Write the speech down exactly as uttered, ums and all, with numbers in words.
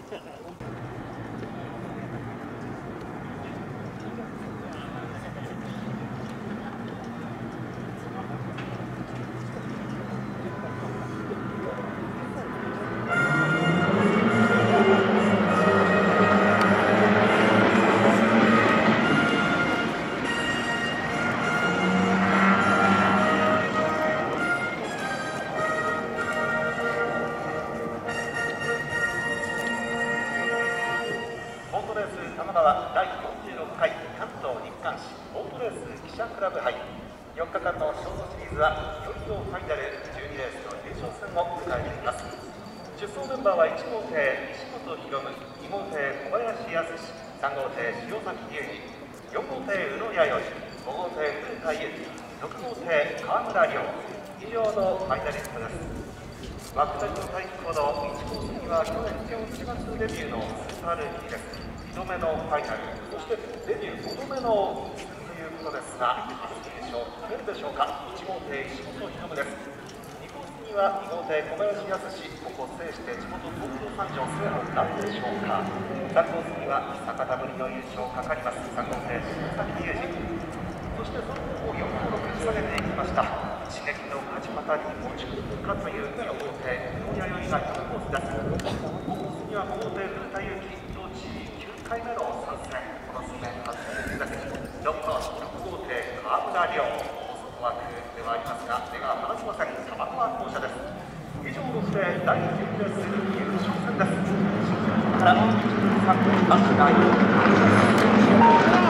玉川だいよんじゅうろっかい関東日韓市ボートレース記者クラブ杯よっかかんのショートシリーズはいよいよファイナルじゅうにレースの優勝戦を迎えています。出走メンバーはいち号艇西本博夢、に号艇小林康さん号艇塩崎隆二、よん号艇宇野弥生、ご号艇古田裕樹、ろく号艇川村亮、以上のファイナリストです。枠下りの対抗のいちコースには去年しがつデビューのスーパールーキーです。にどめのファイナル、そしてデビューごどめのということですが、優勝取れるでしょうか。いち号艇石本博夢です。にコースにはに号艇小林康、ここを制して地元東京三条制覇なるでしょうか。さんコースには久方ぶりの優勝かかります。さん号艇柴崎裕二、そしてその後よん号ろく下げていきました。刺激の勝ち方に持ち込むかというよん号艇宇野弥生がよんコースです。ごコースにはご号艇古田裕樹、当時きゅうかいめの参戦、この数年初めてだけろく号ろく号艇川村亮、外枠ではありますが目が離せません玉川校舎です。以上をもってだいじゅうレース優勝戦です。新宿からいちさんバスが